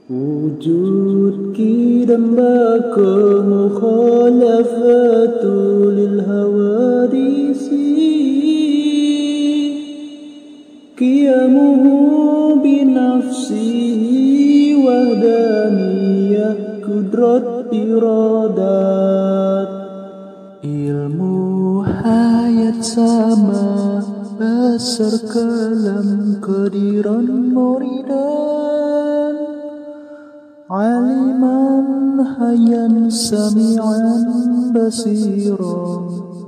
وجود كيدم باكو مخالفات للحوادث قيامه بنفسه وحدانية قدرة إرادات ilmu hayat sama besar kalam kediran muridan aliman hayan sami'an basiran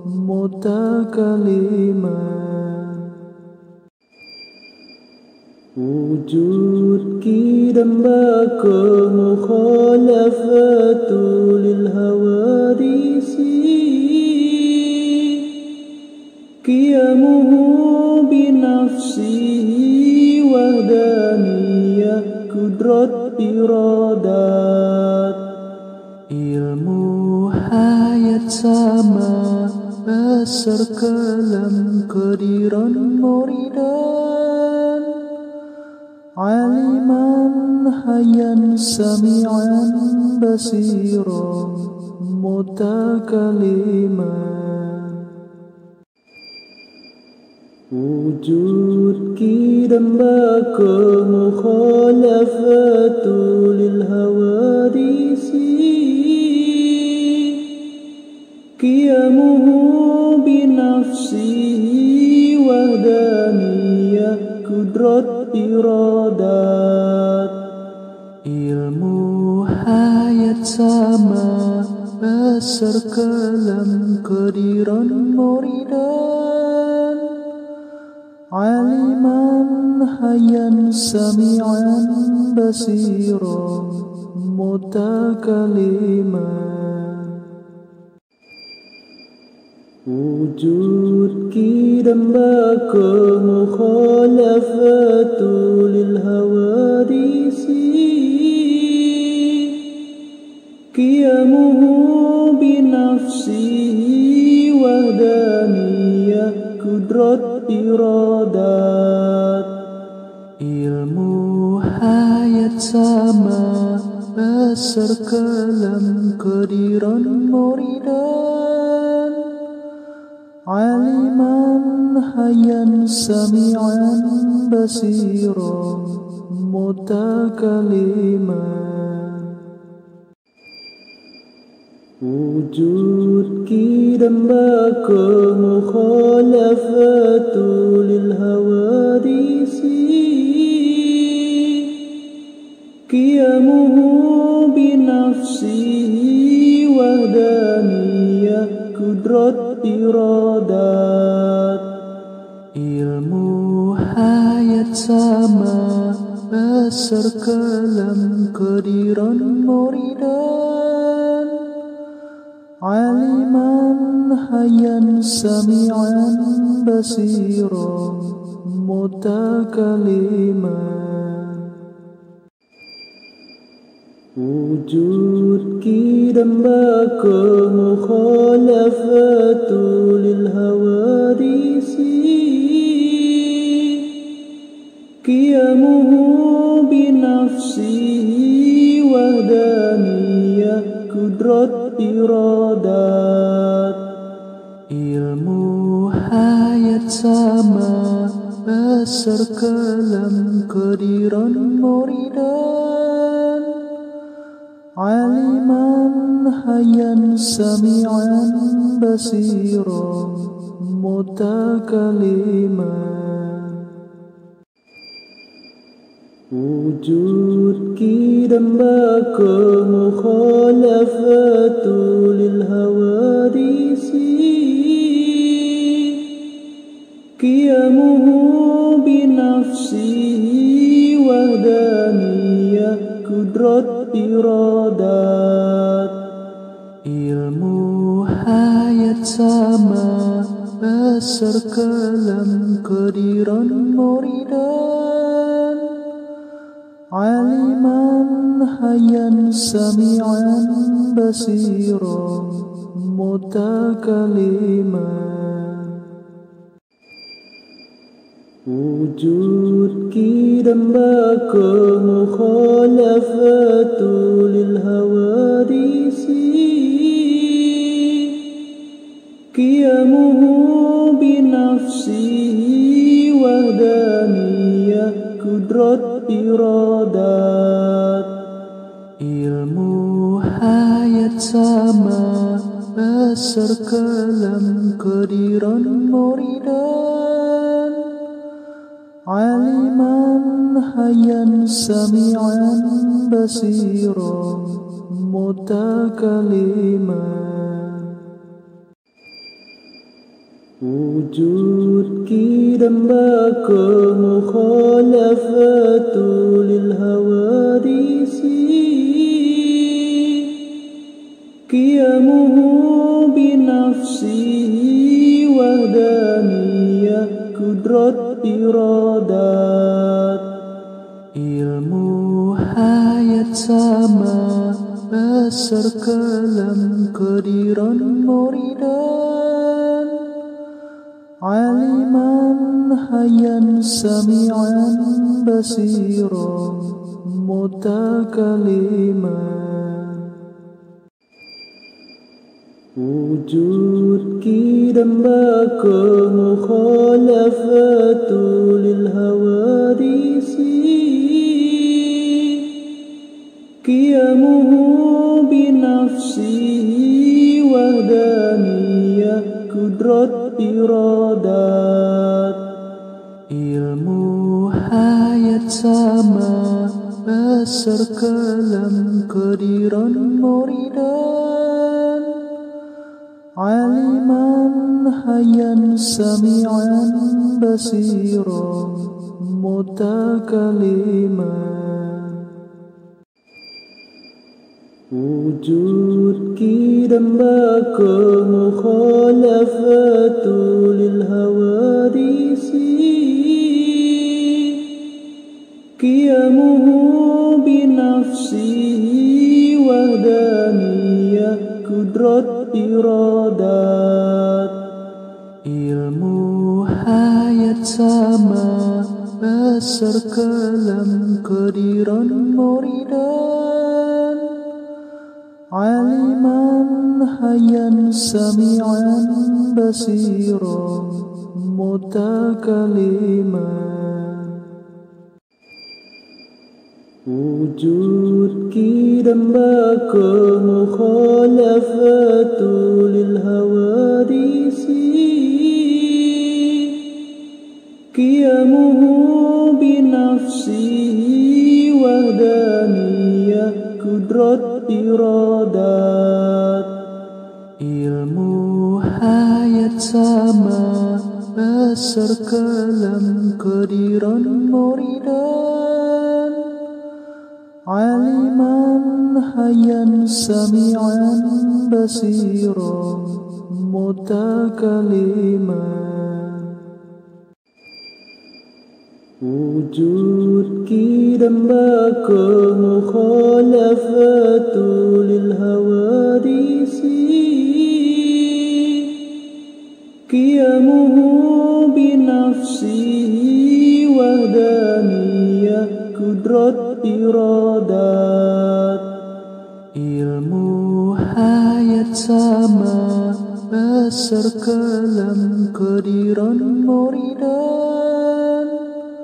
mutakaliman wujud kidam baka mukhalafatu lil hawadisi qiyamuhu binafsihi wahdaniyah qudrat iradat ilmu hayat sama besar kalam kediran muridan aliman hayan sami'an basiran mutakaliman wujud kidam baka mukhalafatu lil hawadisi qiyamuhu binafsihi wahdaniyah qudrat iradat ilmu hayat sama besar kalam kediran muridan aliman hayan sami'an basiran mutakaliman wujud kidam baka mukhalafatu lil hawadisi qiyamuhu binafsihi wahdaniyah qudrat iradat ilmu hayat sama besar kalam kediran muridan aliman hayan sami'an basiran mutakaliman wujud kidam baka mukhalafatu lil hawadisi qiyamuhu binafsihi wahdaniyah qudrat iradat ilmu hayat sama besar kalam kediran muridan aliman hayan sami'an basiran mutakaliman wujud kidam baka mukhalafatu lil hawadisi qiyamuhu binafsihi wahdaniyah qudrat iradat ilmu hayat sama besar kalam kediran muridan aliman hayan sami'an basiran mutakaliman wujud kidam baka mukhalafatu lil hawadisi qiyamuhu binafsihi wahdaniyah qudrat iradat ilmu hayat sama besar kalam kediran muridan aliman hayan sami'an basiran mutakaliman wujud kidam dambaka mukhalafatu lil hawadisi qiyamuhu binafsihi wahdaniyah kudrat iradat. Ilmu hayat sama asar kalam kediran muridan, aliman hayan sami'an basiran mutakaliman. Wujud kidam baka mukhalafatu lil hawadisi qiyamuhu binafsihi wahdaniyah kudrat iradat. Ilmu hayat sama asar kalam kediran muridan, aliman hayan sami'an basiran mutakaliman. Wujud kidam baka mukhalafatu lil hawadisi qiyamuhu binafsihi wahdaniyah kudrat iradat. Ilmu hayat sama asar kalam kediran muridan, aliman hayan sami'an basiran mutakaliman. Wujud kidam baka mukhalafatu lil hawadisi qiyamuhu binafsihi wahdaniyah kudrat iradat. Ilmu hayat sama asar kalam kediran muridan, aliman hayan sami'an basiran mutakaliman. Wujud kidam baka mukhalafatu lil hawadisi qiyamuhu binafsihi wahdaniyah kudrat iradat. Ilmu hayat sama asar kalam kediran muridan, aliman hayan sami'an basiran mutakaliman. Wujud kidam baka mukhalafatu lil hawadisi qiyamuhu binafsihi wahdaniyah kudrat iradat. Ilmu hayat sama asar kalam kediran muridan,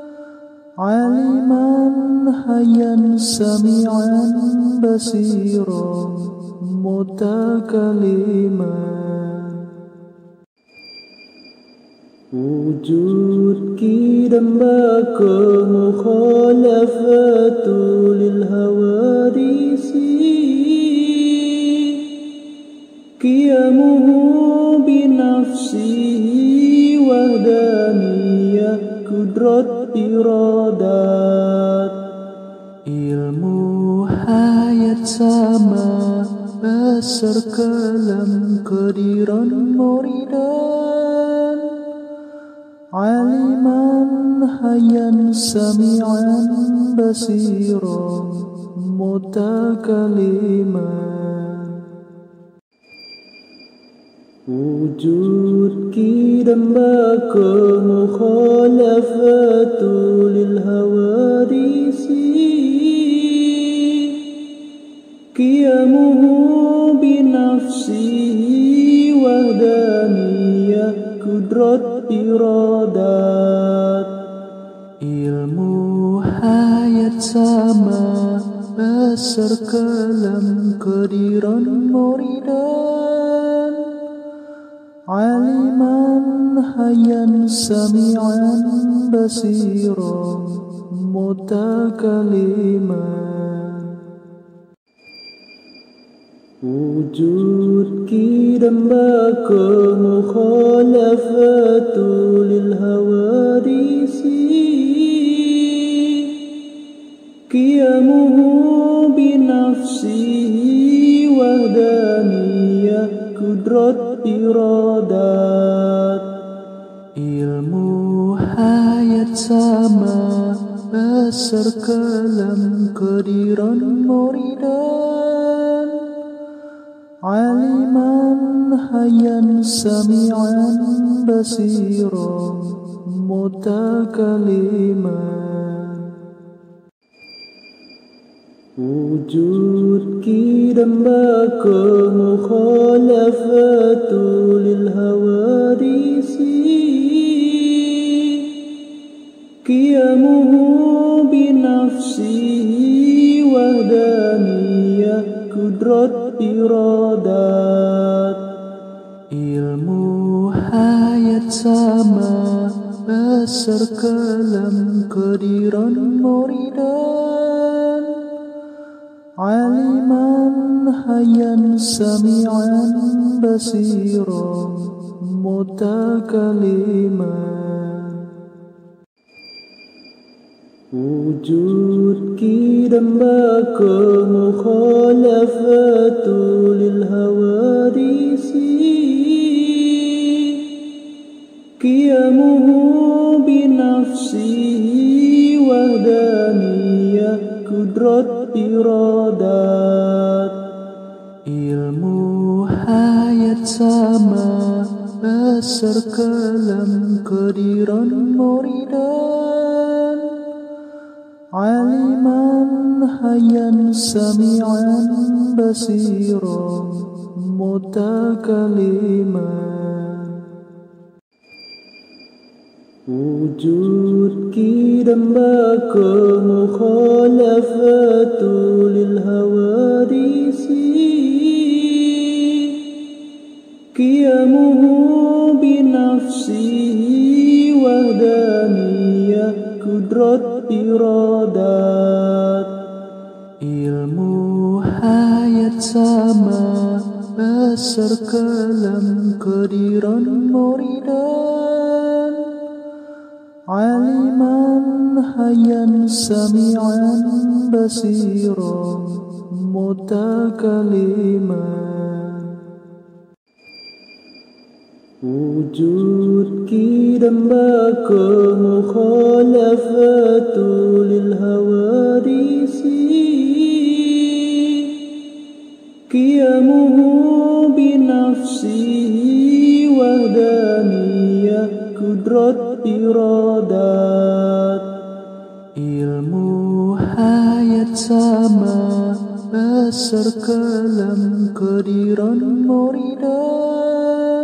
aliman hayan sami'an basiran mutakaliman. Wujud kidam baka mukhalafatu lil hawadisi qiyamuhu binafsihi wahdaniyah kudrat iradat. Ilmu hayat sama asar kalam kediran muridan, aliman hayan sami'an basiran mutakaliman. Wujud kidam baka mukhalafatu lil hawadisi hayat sama besar kelam kediran muridan aliman hayan sami'an basiran mutakaliman. Wujud kidam baka mukhalafatu lil hawadisi qiyamuhu binafsihi wahdaniyah kudrat iradat. Ilmu hayat sama besar kelam kediran muridan aliman hayan sami'an basiran mutakaliman. Wujud kidam baka mukhalafatu lil hawadisi qiyamuhu binafsihi wahdaniyah kudrat iradat. Ilmu hayat sama besar kelam kediran muridan aliman hayan sami'an basiran mutakaliman. Wujud kidam baka mukhalafatu lil hawadisi qiyamuhu binafsihi wahdaniyah kudrat iradat. Ilmu hayat sama besar kelam kediran muridan aliman hayan sami'an basiran mutakaliman. Wujud kidam baka mukhalafatu lil hawadisi qiyamuhu binafsihi wahdaniyah kudrat iradat. Ilmu hayat sama besar kelam kediran muridan aliman hayan sami'an basiran mutakaliman. Wujud kidam baka mukhalafatu lil hawadisi qiyamuhu binafsihi wahdaniyah kudrat iradat. Ilmu hayat sama besar kelam kediran muridan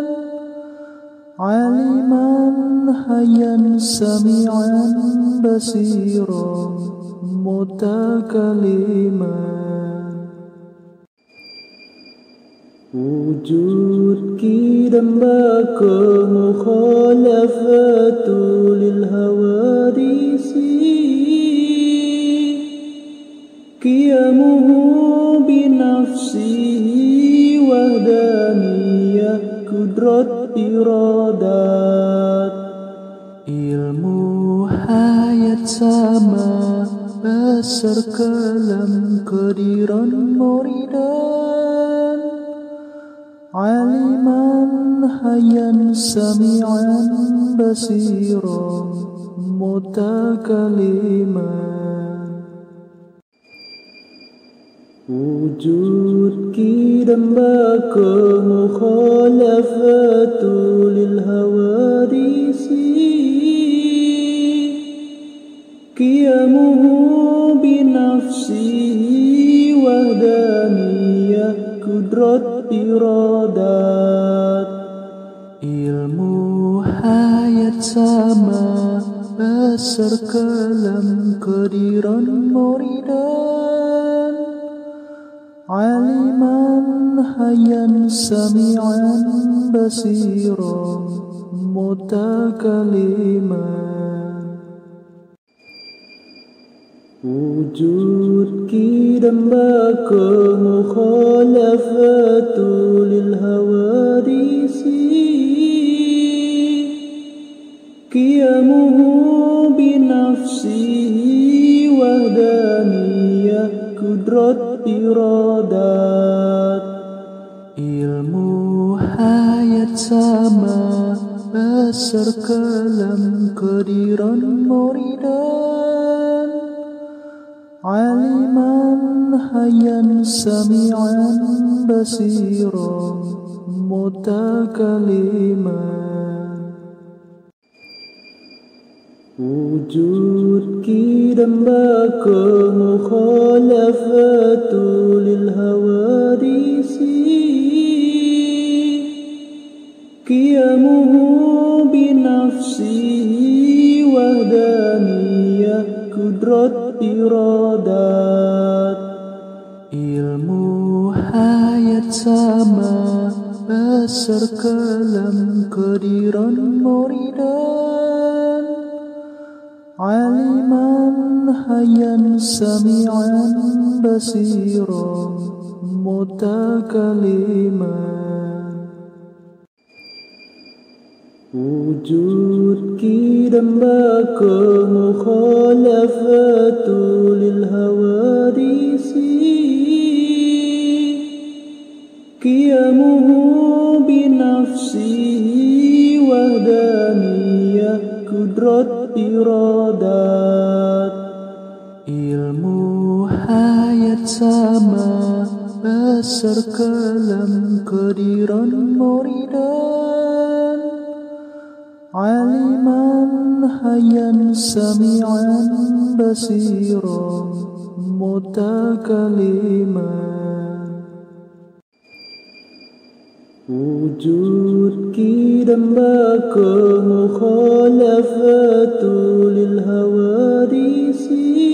aliman hayan sami'an basiran mutakaliman. Wujud kidam baka mukhalafatu lil hawadisi qiyamuhu binafsihi wahdaniyah kudrat iradat. Ilmu hayat sama besar kelam kediran muridan aliman hayan sami'an basiran mutakaliman. Wujud kidam baka mukhalafatu lil hawadisi qiyamuhu binafsihi wahdaniyah kudrat iradat. Ilmu hayat sama besar kalam kediran muridan, aliman hayyan sami'an basiran mutakaliman. Wujud kidam baka mukhalafatu lil hawadisi, qiyamuhu binafsihi wahdaniyah kudrat iradat. Ilmu hayat sama besar kalam kediran muridan, aliman hayyan sami'an basiran mutakaliman. Wujud kidam baka mukhalafatu lil hawadisi, qiyamuhu binafsihi wahdaniyah kudrat iradat. Ilmu hayat sama besar kalam kediran muridan, aliman hayyan sami'an basiran mutakaliman. Wujud kidam baka mukhalafatu lil hawadisi, qiyamuhu binafsihi wahdaniyah kudrat iradat. Ilmu hayat sama besar kalam kediran muridan, aliman hayyan sami'an basiran mutakaliman. Wujud kidam baka mukhalafatu lil hawadisi,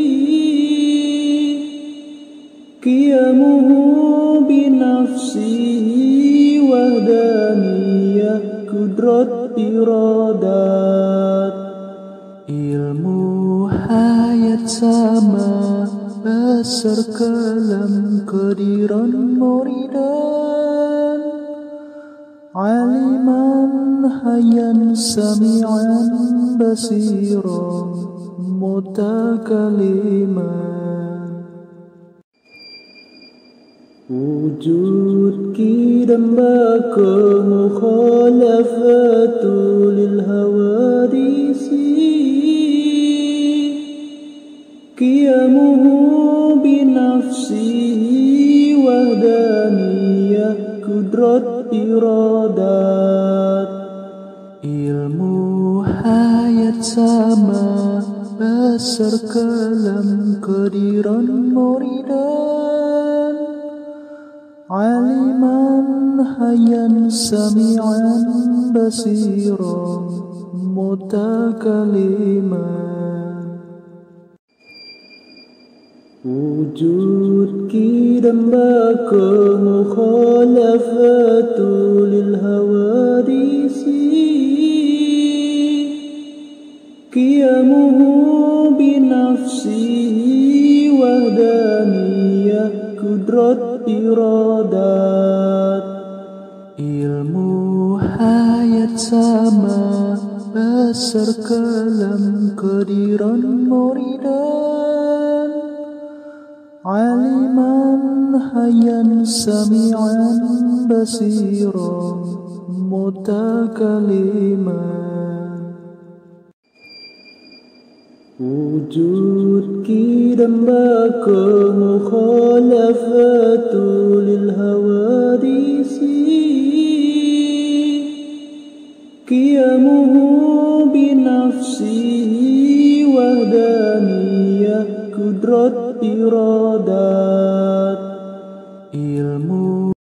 qiyamuhu binafsihi wahdaniyah kudrat iradat. Ilmu hayat sama besar kalam kediran muridan, aliman hayyan sami'an basiran mutakaliman. Wujud kidam baka mukhalafatu lil hawadisi, qiyamuhu binafsihi wahdaniyah kudrat iradat. Ilmu hayat sama besar kalam kediran muridan, aliman hayyan sami'an basiran mutakaliman. Wujud kidam baka mukhalafatu lil hawadisi, qiyamuhu binafsihi wahdaniyah kudrat iradat. Ilmu hayat sama besar kalam kediran muridan, aliman hayyan sami'an basiran mutakaliman. Wujud kidam baka mukhalafatu lil hawadisi, qiyamuhu binafsihi wahdaniyah kudrat iradat.